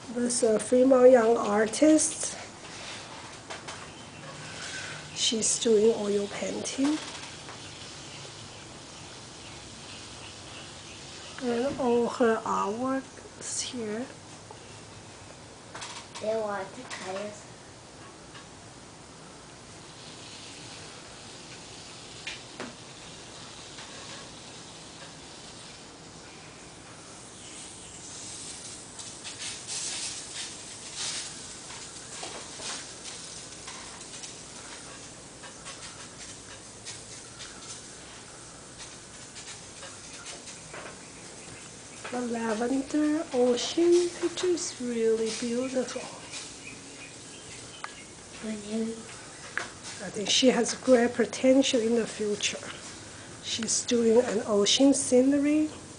This is a Fremont young artist. She's doing oil painting. And all her artwork is here. The lavender ocean picture is really beautiful. I think she has great potential in the future. She's doing an ocean scenery.